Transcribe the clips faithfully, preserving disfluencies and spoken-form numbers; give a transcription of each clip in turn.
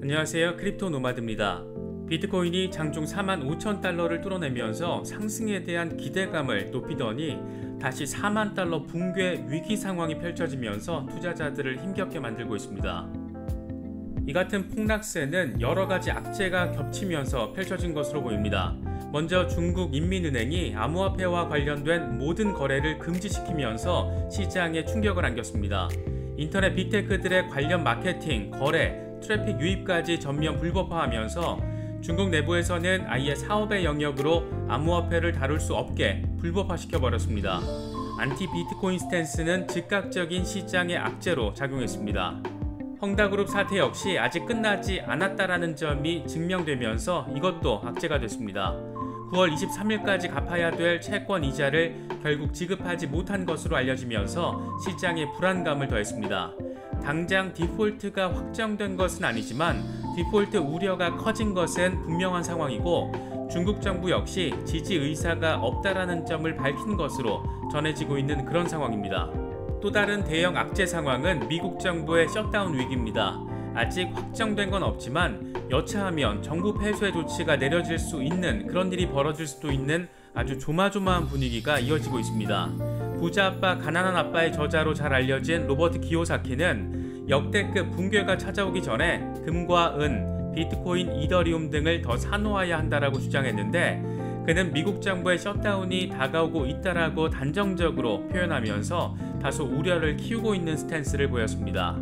안녕하세요. 크립토 노마드입니다. 비트코인이 장중 사만 오천 달러를 뚫어내면서 상승에 대한 기대감을 높이더니 다시 사만 달러 붕괴 위기 상황이 펼쳐지면서 투자자들을 힘겹게 만들고 있습니다. 이 같은 폭락세는 여러가지 악재가 겹치면서 펼쳐진 것으로 보입니다. 먼저 중국 인민은행이 암호화폐와 관련된 모든 거래를 금지시키면서 시장에 충격을 안겼습니다. 인터넷 빅테크들의 관련 마케팅, 거래, 트래픽 유입까지 전면 불법화하면서 중국 내부에서는 아예 사업의 영역으로 암호화폐를 다룰 수 없게 불법화시켜버렸습니다. 안티 비트코인 스탠스는 즉각적인 시장의 악재로 작용했습니다. 헝다그룹 사태 역시 아직 끝나지 않았다라는 점이 증명되면서 이것도 악재가 됐습니다. 구월 이십삼일까지 갚아야 될 채권 이자를 결국 지급하지 못한 것으로 알려지면서 시장에 불안감을 더했습니다. 당장 디폴트가 확정된 것은 아니지만 디폴트 우려가 커진 것은 분명한 상황이고 중국 정부 역시 지지 의사가 없다라는 점을 밝힌 것으로 전해지고 있는 그런 상황입니다. 또 다른 대형 악재 상황은 미국 정부의 셧다운 위기입니다. 아직 확정된 건 없지만 여차하면 정부 폐쇄 조치가 내려질 수 있는 그런 일이 벌어질 수도 있는 아주 조마조마한 분위기가 이어지고 있습니다. 부자 아빠 가난한 아빠의 저자로 잘 알려진 로버트 기요사키는 역대급 붕괴가 찾아오기 전에 금과 은, 비트코인, 이더리움 등을 더 사놓아야 한다라고 주장했는데 그는 미국 정부의 셧다운이 다가오고 있다라고 단정적으로 표현하면서 다소 우려를 키우고 있는 스탠스를 보였습니다.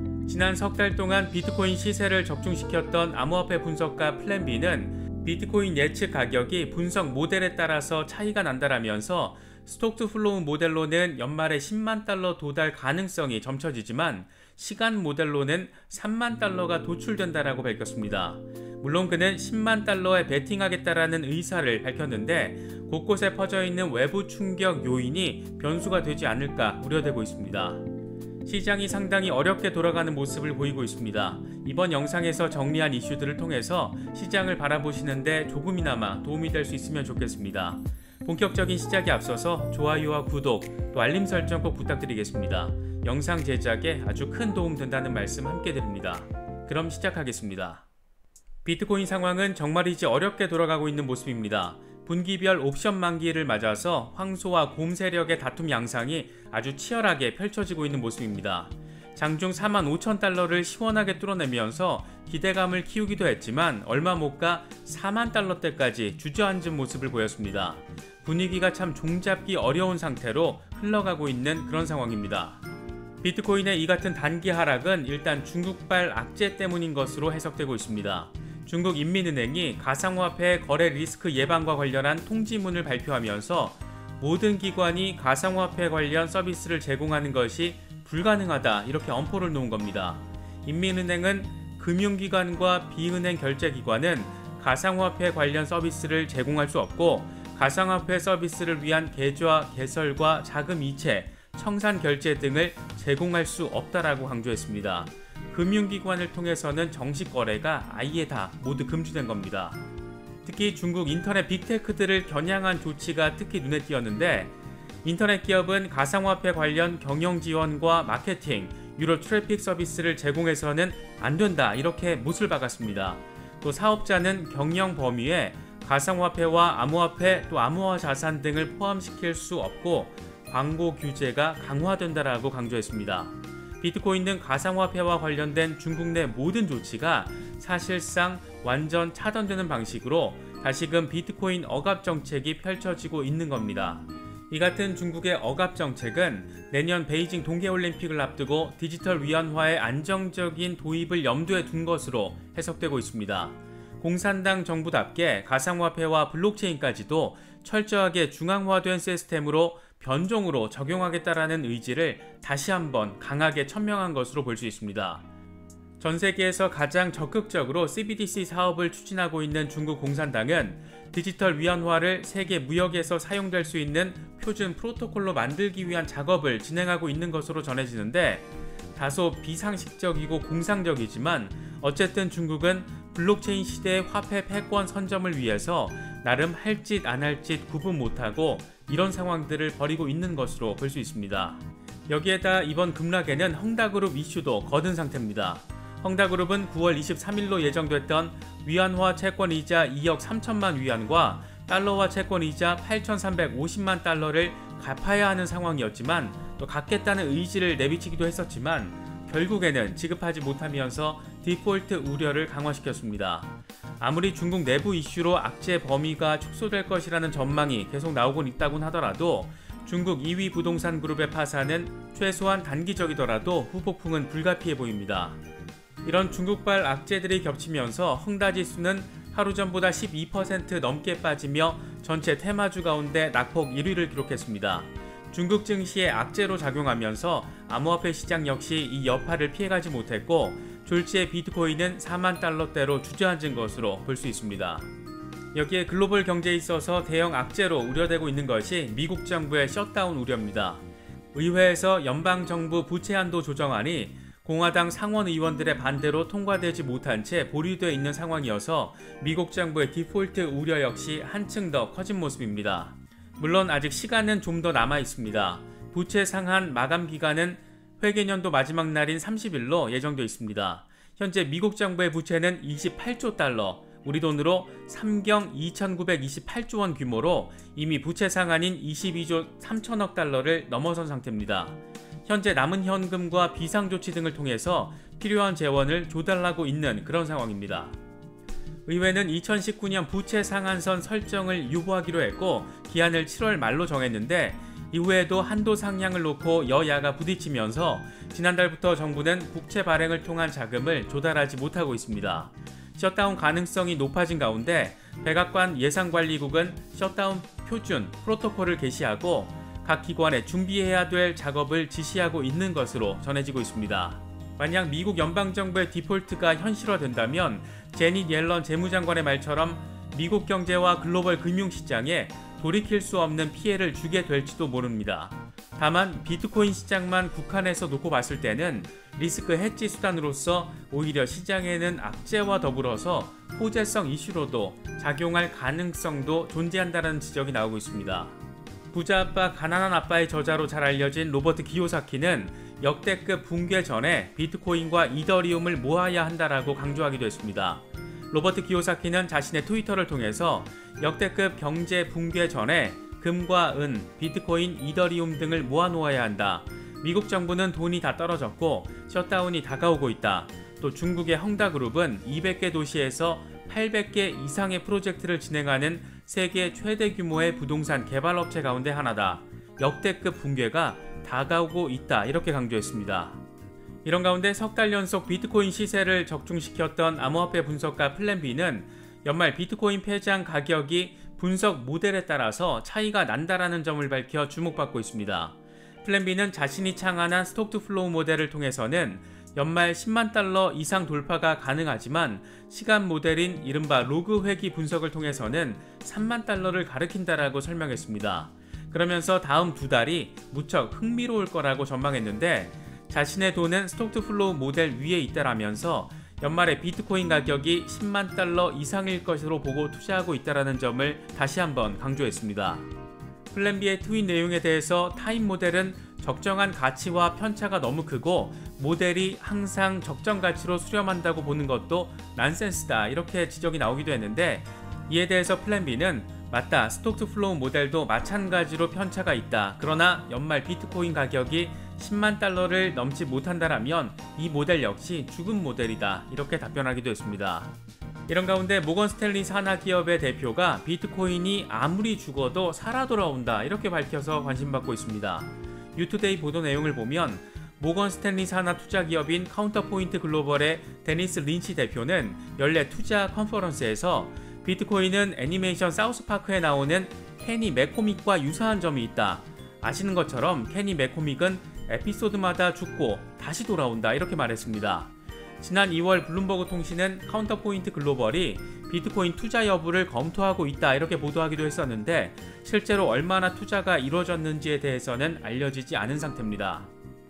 지난 석 달 동안 비트코인 시세를 적중시켰던 암호화폐 분석가 플랜비는 비트코인 예측 가격이 분석 모델에 따라서 차이가 난다라면서 스톡 투 플로우 모델로는 연말에 십만 달러 도달 가능성이 점쳐지지만 시간 모델로는 삼만 달러가 도출된다라고 밝혔습니다. 물론 그는 십만 달러에 베팅하겠다라는 의사를 밝혔는데 곳곳에 퍼져있는 외부 충격 요인이 변수가 되지 않을까 우려되고 있습니다. 시장이 상당히 어렵게 돌아가는 모습을 보이고 있습니다. 이번 영상에서 정리한 이슈들을 통해서 시장을 바라보시는데 조금이나마 도움이 될 수 있으면 좋겠습니다. 본격적인 시작에 앞서서 좋아요와 구독, 또 알림 설정 꼭 부탁드리겠습니다. 영상 제작에 아주 큰 도움 된다는 말씀 함께 드립니다. 그럼 시작하겠습니다. 비트코인 상황은 정말이지 어렵게 돌아가고 있는 모습입니다. 분기별 옵션 만기를 맞아서 황소와 곰 세력의 다툼 양상이 아주 치열하게 펼쳐지고 있는 모습입니다. 장중 사만 오천 달러를 시원하게 뚫어내면서 기대감을 키우기도 했지만 얼마 못 가 사만 달러대까지 주저앉은 모습을 보였습니다. 분위기가 참 종잡기 어려운 상태로 흘러가고 있는 그런 상황입니다. 비트코인의 이 같은 단기 하락은 일단 중국발 악재 때문인 것으로 해석되고 있습니다. 중국 인민은행이 가상화폐 거래 리스크 예방과 관련한 통지문을 발표하면서 모든 기관이 가상화폐 관련 서비스를 제공하는 것이 불가능하다 이렇게 엄포를 놓은 겁니다. 인민은행은 금융기관과 비은행 결제기관은 가상화폐 관련 서비스를 제공할 수 없고 가상화폐 서비스를 위한 계좌 개설과 자금 이체, 청산 결제 등을 제공할 수 없다라고 강조했습니다. 금융기관을 통해서는 정식 거래가 아예 다 모두 금지된 겁니다. 특히 중국 인터넷 빅테크들을 겨냥한 조치가 특히 눈에 띄었는데 인터넷 기업은 가상화폐 관련 경영 지원과 마케팅, 유료 트래픽 서비스를 제공해서는 안 된다 이렇게 못을 박았습니다. 또 사업자는 경영 범위에 가상화폐와 암호화폐 또 암호화 자산 등을 포함시킬 수 없고 광고 규제가 강화된다라고 강조했습니다. 비트코인 등 가상화폐와 관련된 중국 내 모든 조치가 사실상 완전 차단되는 방식으로 다시금 비트코인 억압 정책이 펼쳐지고 있는 겁니다. 이 같은 중국의 억압 정책은 내년 베이징 동계올림픽을 앞두고 디지털 위안화의 안정적인 도입을 염두에 둔 것으로 해석되고 있습니다. 공산당 정부답게 가상화폐와 블록체인까지도 철저하게 중앙화된 시스템으로 변종으로 적용하겠다라는 의지를 다시 한번 강하게 천명한 것으로 볼 수 있습니다. 전 세계에서 가장 적극적으로 씨비디씨 사업을 추진하고 있는 중국 공산당은 디지털 위안화를 세계 무역에서 사용될 수 있는 표준 프로토콜로 만들기 위한 작업을 진행하고 있는 것으로 전해지는데 다소 비상식적이고 공상적이지만 어쨌든 중국은 블록체인 시대의 화폐 패권 선점을 위해서 나름 할 짓 안 할 짓 구분 못하고 이런 상황들을 벌이고 있는 것으로 볼 수 있습니다. 여기에다 이번 급락에는 헝다그룹 이슈도 거둔 상태입니다. 헝다그룹은 구월 이십삼일로 예정됐던 위안화 채권이자 이억 삼천만 위안과 달러화 채권이자 팔천삼백오십만 달러를 갚아야 하는 상황이었지만 또 갚겠다는 의지를 내비치기도 했었지만 결국에는 지급하지 못하면서 디폴트 우려를 강화시켰습니다. 아무리 중국 내부 이슈로 악재 범위가 축소될 것이라는 전망이 계속 나오곤 있다곤 하더라도 중국 이 위 부동산 그룹의 파산은 최소한 단기적이더라도 후폭풍은 불가피해 보입니다. 이런 중국발 악재들이 겹치면서 헝다지수는 하루 전보다 십이 퍼센트 넘게 빠지며 전체 테마주 가운데 낙폭 일 위를 기록했습니다. 중국 증시에 악재로 작용하면서 암호화폐 시장 역시 이 여파를 피해가지 못했고 졸지에 비트코인은 사만 달러대로 주저앉은 것으로 볼 수 있습니다. 여기에 글로벌 경제에 있어서 대형 악재로 우려되고 있는 것이 미국 정부의 셧다운 우려입니다. 의회에서 연방정부 부채 한도 조정안이 공화당 상원 의원들의 반대로 통과되지 못한 채 보류되어 있는 상황이어서 미국 정부의 디폴트 우려 역시 한층 더 커진 모습입니다. 물론 아직 시간은 좀 더 남아 있습니다. 부채 상한 마감 기간은 회계년도 마지막 날인 삼십일로 예정되어 있습니다. 현재 미국 정부의 부채는 이십팔조 달러, 우리 돈으로 삼경 이천구백이십팔조 원 규모로 이미 부채 상한인 이십이조 삼천억 달러를 넘어선 상태입니다. 현재 남은 현금과 비상조치 등을 통해서 필요한 재원을 조달하고 있는 그런 상황입니다. 의회는 이천십구년 부채 상한선 설정을 유보하기로 했고 기한을 칠월 말로 정했는데 이후에도 한도 상향을 놓고 여야가 부딪히면서 지난달부터 정부는 국채 발행을 통한 자금을 조달하지 못하고 있습니다. 셧다운 가능성이 높아진 가운데 백악관 예산관리국은 셧다운 표준 프로토콜을 게시하고 각 기관에 준비해야 될 작업을 지시하고 있는 것으로 전해지고 있습니다. 만약 미국 연방정부의 디폴트가 현실화된다면 제닛 옐런 재무장관의 말처럼 미국 경제와 글로벌 금융시장에 돌이킬 수 없는 피해를 주게 될지도 모릅니다. 다만 비트코인 시장만 국한해서 놓고 봤을 때는 리스크 해지 수단으로서 오히려 시장에는 악재와 더불어서 호재성 이슈로도 작용할 가능성도 존재한다는 지적이 나오고 있습니다. 부자 아빠 가난한 아빠의 저자로 잘 알려진 로버트 기요사키는 역대급 붕괴 전에 비트코인과 이더리움을 모아야 한다라고 강조하기도 했습니다. 로버트 기요사키는 자신의 트위터를 통해서 역대급 경제 붕괴 전에 금과 은, 비트코인, 이더리움 등을 모아놓아야 한다. 미국 정부는 돈이 다 떨어졌고 셧다운이 다가오고 있다. 또 중국의 헝다그룹은 이백 개 도시에서 팔백 개 이상의 프로젝트를 진행하는 세계 최대 규모의 부동산 개발업체 가운데 하나다. 역대급 붕괴가 다가오고 있다. 이렇게 강조했습니다. 이런 가운데 석 달 연속 비트코인 시세를 적중시켰던 암호화폐 분석가 플랜비는 연말 비트코인 폐장 가격이 분석 모델에 따라서 차이가 난다라는 점을 밝혀 주목받고 있습니다. 플랜비는 자신이 창안한 스톡투플로우 모델을 통해서는 연말 십만 달러 이상 돌파가 가능하지만 시간 모델인 이른바 로그 회귀 분석을 통해서는 삼만 달러를 가리킨다라고 설명했습니다. 그러면서 다음 두 달이 무척 흥미로울 거라고 전망했는데 자신의 돈은 스톡투플로우 모델 위에 있다라면서 연말에 비트코인 가격이 십만 달러 이상일 것으로 보고 투자하고 있다는 점을 다시 한번 강조했습니다. 플랜비의 트윗 내용에 대해서 타임 모델은 적정한 가치와 편차가 너무 크고 모델이 항상 적정 가치로 수렴한다고 보는 것도 난센스다 이렇게 지적이 나오기도 했는데 이에 대해서 플랜비는 맞다, 스톡투플로우 모델도 마찬가지로 편차가 있다. 그러나 연말 비트코인 가격이 십만 달러를 넘지 못한다라면 이 모델 역시 죽은 모델이다. 이렇게 답변하기도 했습니다. 이런 가운데 모건 스탠리 산하기업의 대표가 비트코인이 아무리 죽어도 살아 돌아온다. 이렇게 밝혀서 관심받고 있습니다. 뉴투데이 보도 내용을 보면 모건 스탠리 산하 투자기업인 카운터포인트 글로벌의 데니스 린치 대표는 연례 투자 컨퍼런스에서 비트코인은 애니메이션 사우스파크에 나오는 케니 맥코믹과 유사한 점이 있다. 아시는 것처럼 케니 맥코믹은 에피소드마다 죽고 다시 돌아온다 이렇게 말했습니다. 지난 이월 블룸버그 통신은 카운터포인트 글로벌이 비트코인 투자 여부를 검토하고 있다 이렇게 보도하기도 했었는데 실제로 얼마나 투자가 이루어졌는지에 대해서는 알려지지 않은 상태입니다.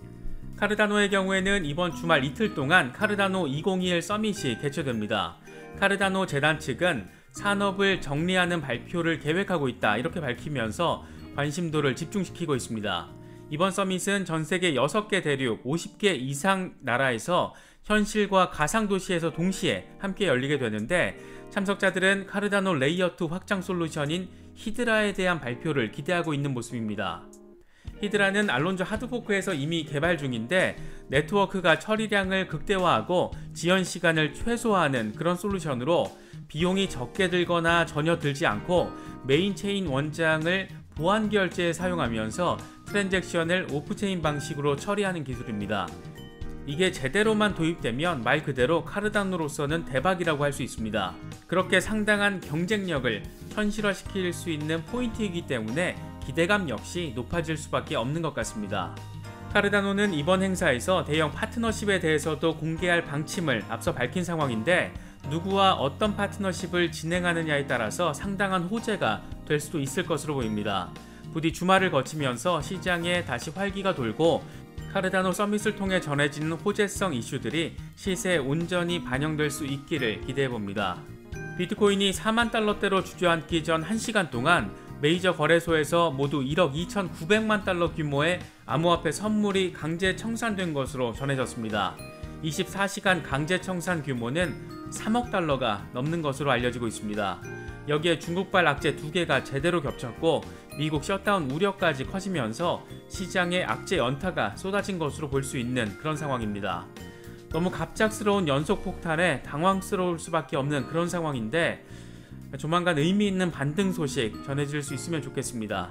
카르다노의 경우에는 이번 주말 이틀 동안 카르다노 이천이십일 서밋이 개최됩니다. 카르다노 재단 측은 산업을 정리하는 발표를 계획하고 있다 이렇게 밝히면서 관심도를 집중시키고 있습니다. 이번 서밋은 전 세계 여섯 개 대륙 오십 개 이상 나라에서 현실과 가상도시에서 동시에 함께 열리게 되는데, 참석자들은 카르다노 레이어 투 확장 솔루션인 히드라에 대한 발표를 기대하고 있는 모습입니다. 히드라는 알론조 하드포크에서 이미 개발 중인데, 네트워크가 처리량을 극대화하고 지연 시간을 최소화하는 그런 솔루션으로 비용이 적게 들거나 전혀 들지 않고 메인 체인 원장을 보안 결제에 사용하면서 트랜잭션을 오프체인 방식으로 처리하는 기술입니다. 이게 제대로만 도입되면 말 그대로 카르다노로서는 대박이라고 할 수 있습니다. 그렇게 상당한 경쟁력을 현실화시킬 수 있는 포인트이기 때문에 기대감 역시 높아질 수밖에 없는 것 같습니다. 카르다노는 이번 행사에서 대형 파트너십에 대해서도 공개할 방침을 앞서 밝힌 상황인데, 누구와 어떤 파트너십을 진행하느냐에 따라서 상당한 호재가 될 수도 있을 것으로 보입니다. 부디 주말을 거치면서 시장에 다시 활기가 돌고 카르다노 서밋을 통해 전해지는 호재성 이슈들이 시세에 온전히 반영될 수 있기를 기대해봅니다. 비트코인이 사만 달러대로 주저앉기 전 한 시간 동안 메이저 거래소에서 모두 일억 이천구백만 달러 규모의 암호화폐 선물이 강제 청산된 것으로 전해졌습니다. 이십사 시간 강제 청산 규모는 삼억 달러가 넘는 것으로 알려지고 있습니다. 여기에 중국발 악재 두 개가 제대로 겹쳤고 미국 셧다운 우려까지 커지면서 시장에 악재 연타가 쏟아진 것으로 볼 수 있는 그런 상황입니다. 너무 갑작스러운 연속 폭탄에 당황스러울 수밖에 없는 그런 상황인데, 조만간 의미 있는 반등 소식 전해질 수 있으면 좋겠습니다.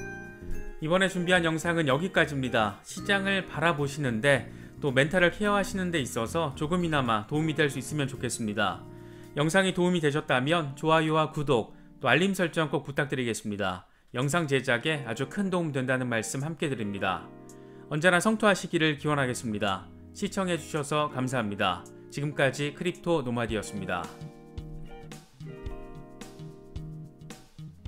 이번에 준비한 영상은 여기까지입니다. 시장을 바라보시는데 또 멘탈을 케어하시는 데 있어서 조금이나마 도움이 될 수 있으면 좋겠습니다. 영상이 도움이 되셨다면 좋아요와 구독, 또 알림 설정 꼭 부탁드리겠습니다. 영상 제작에 아주 큰 도움 된다는 말씀 함께 드립니다. 언제나 성투하시기를 기원하겠습니다. 시청해주셔서 감사합니다. 지금까지 크립토 노마디였습니다.